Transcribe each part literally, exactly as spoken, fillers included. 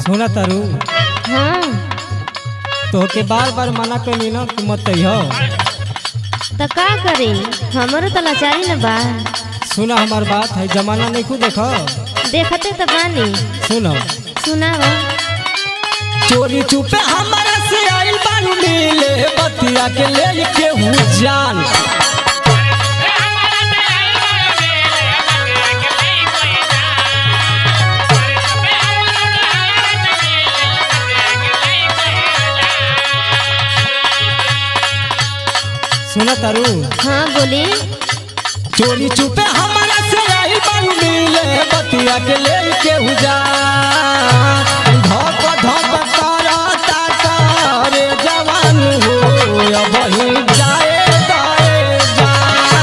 सुना तारू। हाँ तो के बार बार मना कर ना कि मत हो। तो का करी हमारो तो लाचारी न बा। सुना हमार बात है, जमाना नहीं को देखो। देखते तो बानी। सुनो सुनाओ। चोरी छुपे हमारा से आइल बारू मिले बतिया के ले के हूँ जान। सुना तारू। हाँ बोली। चोरी छुपे हमारा से आइल बारू मिले बतिया के ले के हूँ जान। धप धप करता करे जवान हो अब ही जाए दाए जा।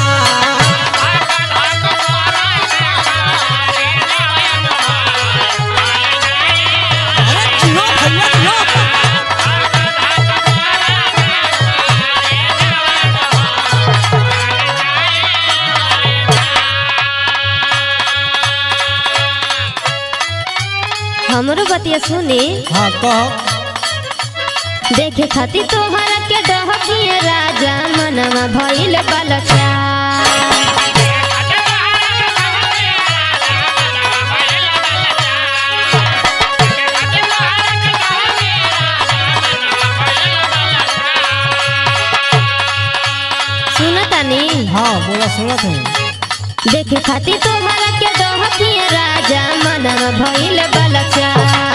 अरे जियो भैया जियो। हमरो बतिया सुनी। हाँ कहो। देखे खातिर तोहरा के डहकिए राजा मनवा भइल बलचा। सुनतानी। हाँ बोला सुना थे। देखे खातिर तोहरा के डहकिए राजा मनवा भइल बलचा।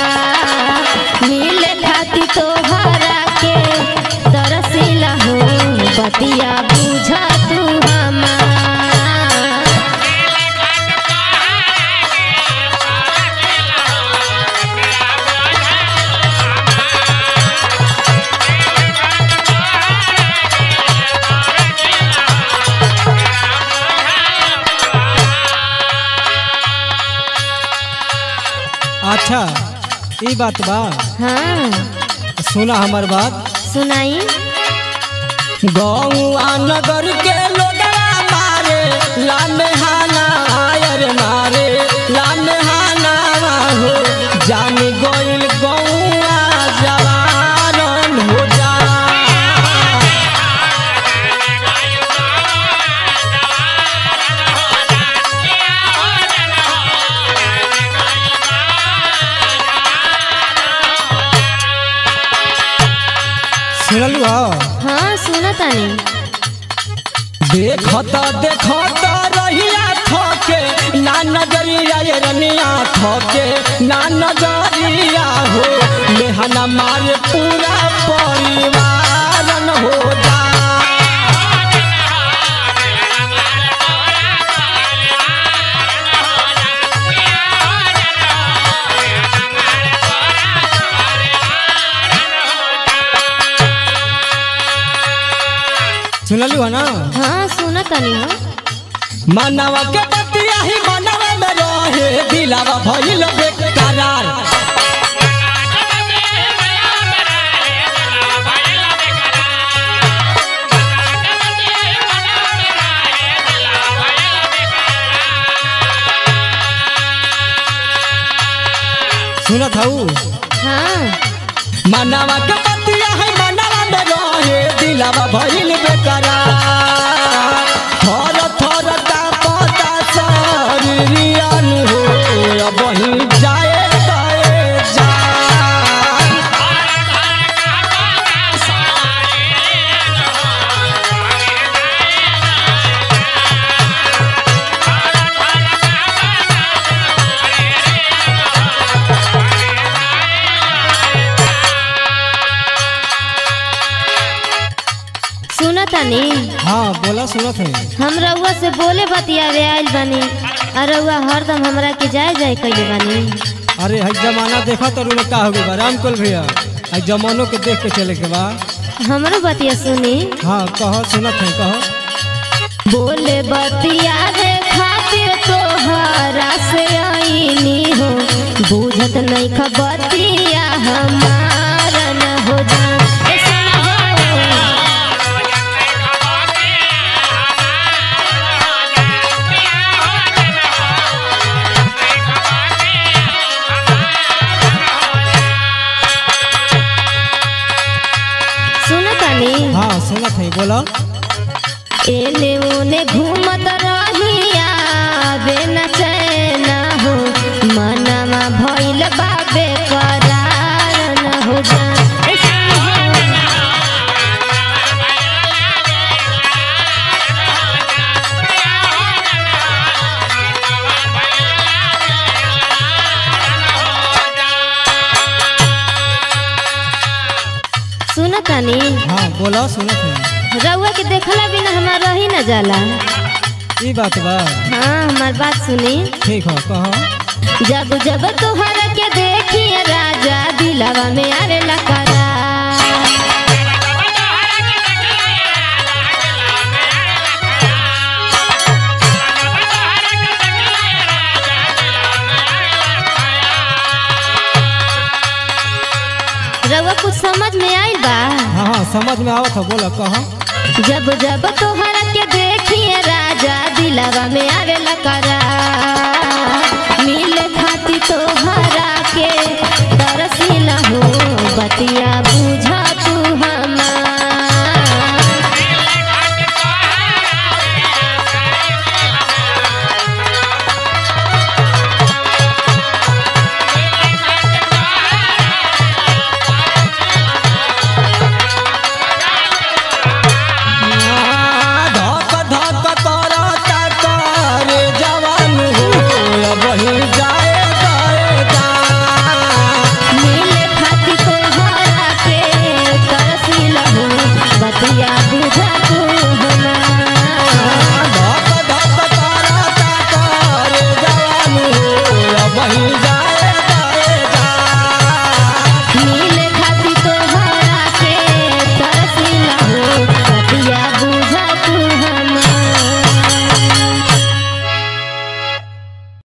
मिले खातिर तोहरा के तरसीला हो बतिया बुझा तू हमार। अच्छा ये बात बा। हाँ सुना हमार बात। सुनाई। गौआ नगर के लोगवा मारे लामे हाना आयर मारे लामे हाना हो जान गोइल गौआ जवान हो जा। सुनलू हो। हाँ सुनतानी। देखता देखता रहिया थके ना नजरिया ये रनिया थके ना नजरिया हो लेहना मारे पूरा परिवार हो जा। सुनलू है ना। हाँ सुनतानी हो। मनवा के बतिया ही मनवा में रहे दिलावा भइल बेकरार। सुनत हूँ। हाँ मनवा के बतिया है मनवा में रहे दिलावा भइल बेकरार। थर थर का पता शरीरियन हो अब ही जाए दाए जा। सुनतानी। हाँ बोला सुनत है। हम रउआ से बोले बतियावे आइल बानी और रउआ हरदम हमरा के जाए जाए कइले बानी। अरे है जमाना देखा तो रूल का हो गया राम कुल भैया है जमानों के देख के चले के बा। हमरो बतिया सुनी। हाँ कहो सुनत है कहो। बोले बतिया रे खातिर तोहरा से आईनी हो बुझत नहीं खबतिया हमारा न हो जा। बोलो। एने ओने घूमत रहिया बेना चैना हो मनवा भइल बाबे करार न हो जा। सुन तानी। हाँ बोलो सुनो सुनो। रउआ के देखला बिना हमार रही न जाला। ई बात बा। हाँ हमार बात सुनी। ठीक हो कहो। जब जब तोहरा के देखिए राजा दिलवा में आवेला करार। रउआ कुछ समझ में आई बा? हाँ हाँ समझ में आवत है बोलो कहो। जब जब तोहरा के देखिए राजा दिलवा में आवेला करार।